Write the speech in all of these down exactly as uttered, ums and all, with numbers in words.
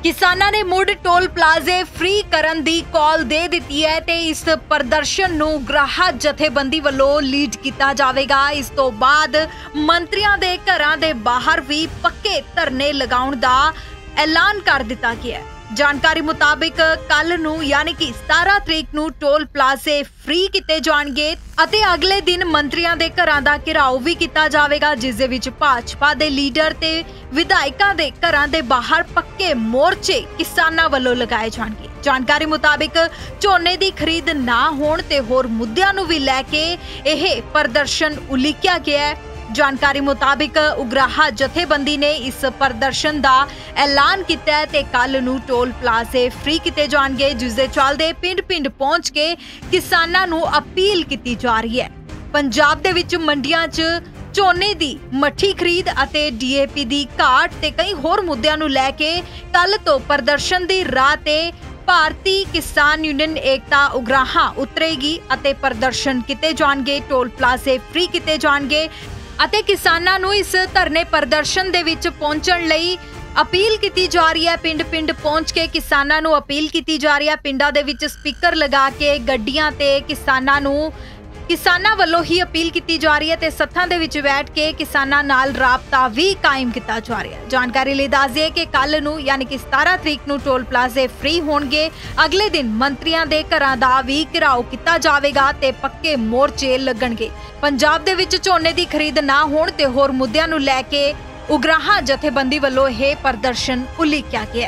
किसानां ने मुड़ टोल प्लाजे फ्री करन दी कॉल दे दिती है ते इस प्रदर्शन नूं ग्राहक जथेबंदी वल्लों लीड किया जाएगा। इस तो बाद मंत्रियों के घरां दे बाहर भी पक्के धरने लगाउण दा ऐलान कर दिता गया है। जानकारी मुताबिक कल नूं यानी कि सतारह तरीक नूं टोल प्लाजे फ्री किते जाणगे अते अगले दिन मंत्रियों के घरां दा घेराव भी किया जाएगा, जिस दे विच भाजपा दे लीडर ते विधायकों के घरां दे बाहर पक्के मोर्चे किसानां वल्लों लगाए जाणगे। जानकारी मुताबिक झोने की खरीद ना होण ते होर मुद्दिआं नूं भी लैके यह प्रदर्शन उलीकिया गया है। जानकारी मुताबिक उगराहा जथेबंदी ने इस प्रदर्शन का ऐलान किया है ते कल नूं टोल प्लाजे फ्री किते जाणगे, जिस दे चलदे पिंड पिंड पहुंच के किसानां नूं अपील की जा रही है। पंजाब दे विच मंडियां च झोने दी मट्ठी खरीद अते डी ए पी दी घाट ते कई होर मुद्दिआं नूं लैके कल तो प्रदर्शन दी राह ते भारती किसान यूनियन एकता उगराहा उतरेगी अते प्रदर्शन किते जाणगे, टोल प्लाजे फ्री किते जाणगे ਅਤੇ ਕਿਸਾਨਾਂ ਨੂੰ ਇਸ ਧਰਨੇ ਪ੍ਰਦਰਸ਼ਨ ਦੇ ਵਿੱਚ ਪਹੁੰਚਣ ਲਈ अपील की जा रही है। पिंड पिंड पहुंच के किसानां नूं अपील की जा रही है। पिंडां दे विच स्पीकर लगा के गड्डियां ते किसानां नूं किसानां वल्लों ही अपील की जा रही है ते सत्थां दे विच बैठ के किसानां नाल राबता भी कायम किया जा रहा है। जानकारी लई दस दईए कि कल नूं यानी कि सतारह तरीक नूं टोल प्लाजे फ्री होणगे। अगले दिन मंत्रियों के घरां दा भी घेराव किया जाएगा ते पक्के मोर्चे लगणगे। पंजाब दे विच झोने की खरीद ना होण ते होर मुद्दिआं नूं लैके उगराहा जथेबंदी वल्लों यह प्रदर्शन उलीकिया गया।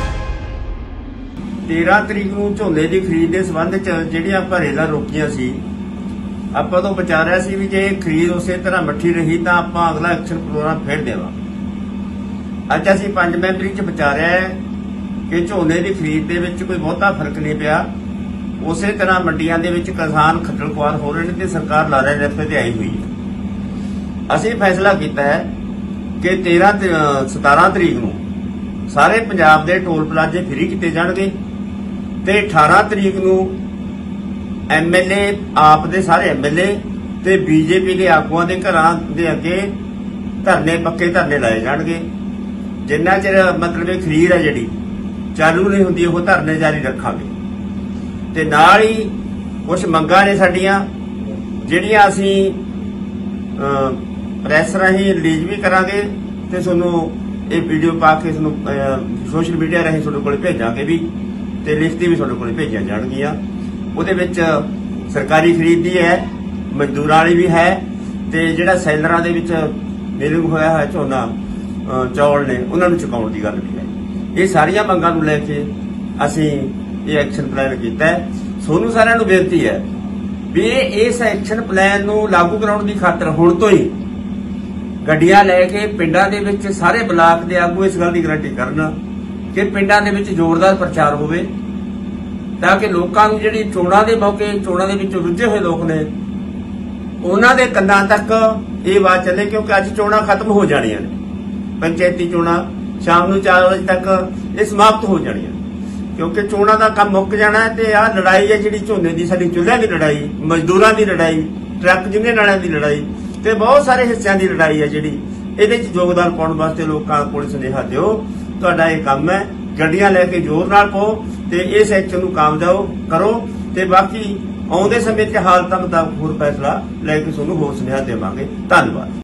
तेरह तरीक नूं झोने की खरीद के संबंध च जिहड़ियां घरेला रोकियां सी ਆਪਾਂ ਤੋਂ ਬਚਾ ਰਿਹਾ ਸੀ ਵੀ ਜੇ ਖਰੀਦ ਉਸੇ ਤਰ੍ਹਾਂ ਮੱਠੀ ਰਹੀ ਤਾਂ ਆਪਾਂ ਅਗਲਾ ਐਕਸ਼ਨ ਪ੍ਰੋਗਰਾਮ ਫੇਰ ਦੇਵਾਂਗੇ। ਅੱਜ ਅਸੀਂ ਪੰਜ ਮੈਂਬਰੀ ਚ ਬਚਾ ਰਿਹਾ ਹੈ ਕਿ ਝੋਨੇ ਦੀ ਖਰੀਦ ਦੇ ਵਿੱਚ ਕੋਈ ਬਹੁਤਾ ਫਰਕ ਨਹੀਂ ਪਿਆ। ਉਸੇ ਤਰ੍ਹਾਂ ਮੰਡੀਆਂ ਦੇ ਵਿੱਚ ਕਿਸਾਨ ਖੱਜਲ ਖੁਆਰ ਹੋ ਰਹੇ ਨੇ ਤੇ ਸਰਕਾਰ ਲਾਰੇ ਰਸਤੇ ਤੇ ਆਈ ਹੋਈ ਹੈ। ਅਸੀਂ ਫੈਸਲਾ ਕੀਤਾ ਹੈ ਕਿ तेरह सतारह ਤਰੀਕ ਨੂੰ ਸਾਰੇ ਪੰਜਾਬ ਦੇ ਟੋਲ ਪਲਾਜ਼ੇ ਫ੍ਰੀ ਕੀਤੇ ਜਾਣਗੇ ਤੇ अठारह ਤਰੀਕ ਨੂੰ एम एल ए आप दे सारे एम एल ए ते बीजेपी के आगुआं दे घरां दे अगे धरने पक्के धरने लाए जाणगे। जिन्ना चिर मतलब खरीद है जिहड़ी चालू नहीं हुंदी ओह धरने जारी रखांगे ते नाल ही कुछ मंगां ने साडीआं जिहड़ियां असीं प्रैस राहीं रिलीज भी करांगे ते तुहानूं ये वीडियो पा के तुहानूं सोशल मीडिया राहीं तुहाडे कोल भेजांगे भी ते लिखती भी तुहाडे कोल भेजियां जाणगीआं। ਉਹਦੇ ਵਿੱਚ ਸਰਕਾਰੀ ਖਰੀਦ ਦੀ ਹੈ, ਮਜ਼ਦੂਰਾਂ ਵਾਲੀ ਵੀ ਹੈ ਤੇ ਜਿਹੜਾ ਸੈਲਰਾਂ ਦੇ ਵਿੱਚ ਮਿਲਿੰਗ ਹੋਇਆ ਹੈ ਝੋਨਾ ਚੌਲ ਨੇ ਉਹਨਾਂ ਨੂੰ ਚੁਕਾਉਣ ਦੀ ਗੱਲ ਵੀ ਹੈ। ਇਹ ਸਾਰੀਆਂ ਮੰਗਾਂ ਨੂੰ ਲੈ ਕੇ ਅਸੀਂ ਇਹ ਐਕਸ਼ਨ ਪਲਾਨ ਕੀਤਾ ਹੈ। ਤੁਹਾਨੂੰ ਸਾਰਿਆਂ ਨੂੰ ਬੇਨਤੀ ਹੈ ਵੀ ਇਸ ਐਕਸ਼ਨ ਪਲਾਨ ਨੂੰ ਲਾਗੂ ਕਰਾਉਣ ਦੀ ਖਾਤਰ ਹੁਣ ਤੋਂ ਹੀ ਗੱਡੀਆਂ ਲੈ ਕੇ ਪਿੰਡਾਂ ਦੇ ਵਿੱਚ ਸਾਰੇ ਬਲਾਕ ਦੇ ਆਗੂ ਇਸ ਗੱਲ ਦੀ ਗਾਰੰਟੀ ਕਰਨ ਕਿ ਪਿੰਡਾਂ ਦੇ ਵਿੱਚ ਜ਼ੋਰਦਾਰ ਪ੍ਰਚਾਰ ਹੋਵੇ ताकि लोगों को जी चोणों के मौके चोणों के रुझे हुए लोग ने उन्होंने कन्ना तक ये बात चले, क्योंकि अज चोणा खत्म हो जानियां ने। पंचायती चोणा शाम को चार बजे तक ये समाप्त हो जानियां क्योंकि चोणा का काम मुक जाना है। तो आह लड़ाई है जी झोने की साडी चुल्हिਆਂ की लड़ाई, मजदूरों की लड़ाई, ट्रक यूनियन वालों की लड़ाई तो बहुत सारे हिस्सों की लड़ाई है जी ये योगदान पाने वास्ते लोगों को सुनेहा दिओ। तुहाडा ये काम है ਗੱਡੀਆਂ ਲੈ ਕੇ ਜ਼ੋਰ ਨਾਲ ਪਾਓ ਤੇ ਇਸ ਐਕਸ਼ਨ ਨੂੰ ਕਾਮਯਾਬ ਕਰੋ ਤੇ ਬਾਕੀ ਆਉਂਦੇ ਸਮੇਂ ਤੇ ਹਾਲਤਾਂ ਮੁਤਾਬਕ ਹੋਰ ਫੈਸਲਾ ਲੈ ਕੇ ਤੁਹਾਨੂੰ ਹੋਰ ਸੁਨੇਹਾ ਦੇਵਾਂਗੇ। ਧੰਨਵਾਦ।